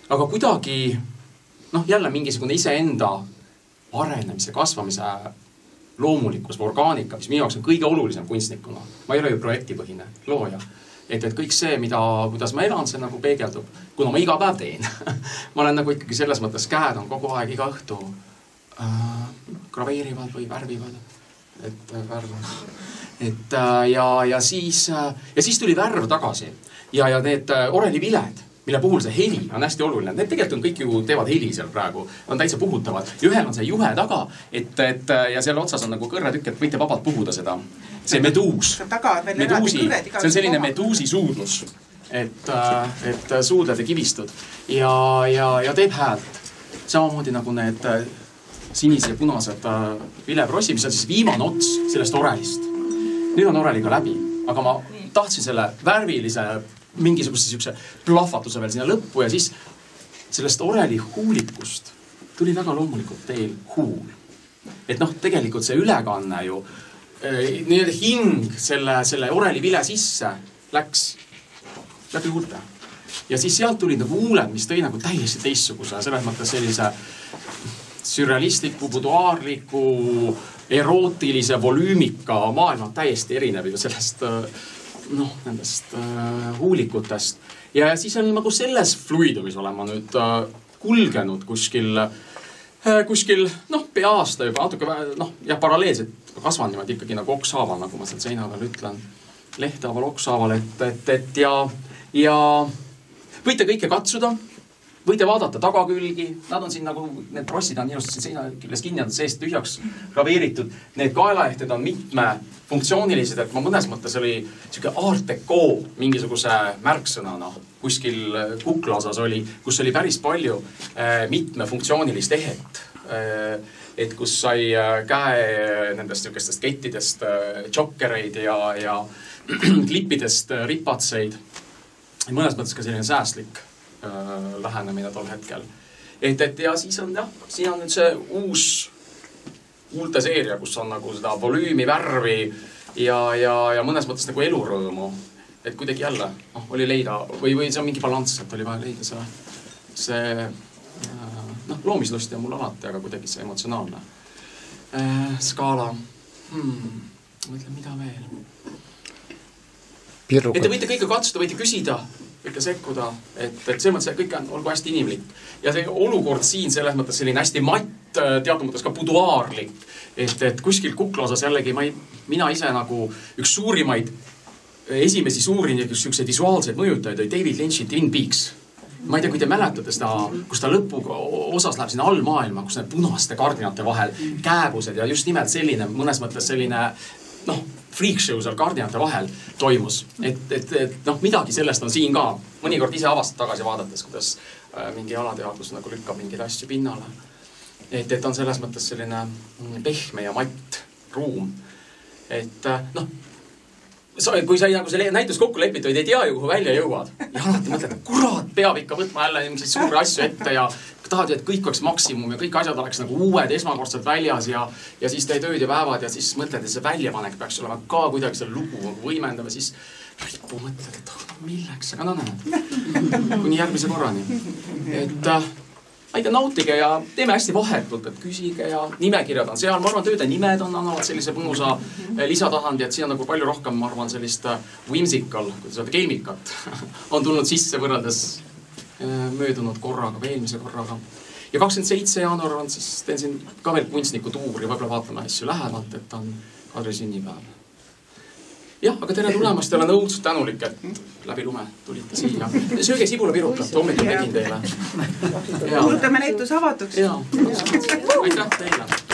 aga kuidagi, jälle mingisugune iseenda arenemise, kasvamise loomulikkus või orgaanika, mis minu jaoks on kõige olulisem kunstnikuna. Ma ei ole ju projektipõhine looja. Et kõik see, kuidas ma elan, see nagu peegeldub, kuna ma iga päev teen. Ma olen nagu ikkagi selles mõttes käed on kogu aeg iga õhtu graveerivad või värvivad. Ja siis tuli värv tagasi. Ja need oreliviled, mille puhul see heli on hästi oluline. Need tegelikult on kõik ju teevad heli seal praegu. On täitsa puhutavad. Ja ühel on see juhe taga, ja selle otsas on nagu kõrretükk, et võite vabalt puhuda seda. See meduus. See on selline meduusi suudlus. Et suudled ja kivistud. Ja teeb häält. Samamoodi nagu need sinised ja punased vileprossi, mis on siis viimane ots sellest orelist. Nüüd on oreliga läbi, aga ma tahtsin selle värvilise mingisuguse plahvatuse veel sinna lõppu ja siis sellest oreli huulikust tuli väga loomulikult teel huul. Et tegelikult see ülekanne ju, hing selle oreli vile sisse läks läbi huulte. Ja siis sealt tuli nagu huuled, mis tõi nagu täiesti teistsuguse, selles mõttes sellise sürrealistliku, buduaarliku, erootilise volüümika maailma täiesti erinev ju sellest nendest huulikutest. Ja siis on nagu selles fluidumis olen ma nüüd kulgenud kuskil pea aasta juba natuke, paralleelselt kasvan niimoodi ikkagi nagu okshaaval, nagu ma seal seina peal ütlen, lehthaaval, okshaaval, ja võite kõike katsuda, võite vaadata tagakülgi, nad on siin nagu, need prossid on ilusti seina küljes kinni, on seest tühjaks graveeritud, need kaelaehted on mitmefunktsioonilised, et ma mõnes mõttes oli siuke art deco mingisuguse märksõnana kuskil kukla osas oli, kus oli päris palju mitmefunktsioonilist ehet, et kus sai käe nendest niukestest kettidest jokkereid ja klippidest ripatseid, mõnes mõttes ka selline säästlik lähenemine tol hetkel. Ja siis on siin on nüüd see uus huulte seeria, kus on nagu seda volüümi, värvi ja mõnes mõttes nagu elurõõmu. Et kuidagi jälle oli leida, või see on mingi balanss, et oli vaja leida see loomislust ja mul alati, aga kuidagi see emotsionaalne skaala. Mõtlen, mida veel? Et te võite kõike katsuda, võite küsida, võite sekkuda, et selles mõttes kõik on olgu hästi inimlik. Ja see olukord siin selles mõttes selline hästi matt, teatud mõttes ka buduaarlik, et kuskil kukla osas jällegi mina ise nagu üks suurimaid, esimesi suuri visuaalseid mõjutajaid oli David Lynch'i Twin Peaks. Ma ei tea, kui te mäletate seda, kus ta lõpu osas läheb sinna allmaailma, kus need punaste kardinate vahel kääbused ja just nimelt selline, mõnes mõttes selline freak show seal kardinate vahel toimus. Et midagi sellest on siin ka. Mõnikord ise avastad tagasi vaadates, kuidas mingi alateadlus nagu lükkab mingeid asju pinnale. Et on selles mõttes selline pehme ja matt ruum. Et kui sai nagu see näitus kokku lepitud, ei tea ju, kuhu välja jõuad. Ja alati mõtled, kurat, peab ikka võtma jälle mingeid suuri asju ette ja tahad, et kõik oleks maksimum ja kõik asjad oleks nagu uued esmakordselt väljas ja siis teed ööd ja päevad ja siis mõtled, et see väljapanek peaks olema ka kuidagi selle lugu võimendav ja siis ripu mõtled, et milleks, aga näed. Kuni järgmise korrani. Et aitäh, nautige ja teeme hästi vahetult, et küsige ja nimekirjad on seal. Ma arvan, tööde nimed annavad sellise põnusa lisatasandi, et siin on nagu palju rohkem, ma arvan, sellist whimsical, kuidas öelda, keemikat on tulnud sisse võrreldes möödunud korraga või eelmise korraga. Ja 27. jaanuar on siis, teen siin ka veel kunstniku tuuri ja võib-olla vaatame asju lähemalt, et on Kadri sünnipäev. Jah, aga tere tulemast, olen õudselt tänulik, et läbi lume tulite siia. Sööge sibulapirukat, hommikul tegin teile. Kuulutame näitus avatuks. Aitäh teile.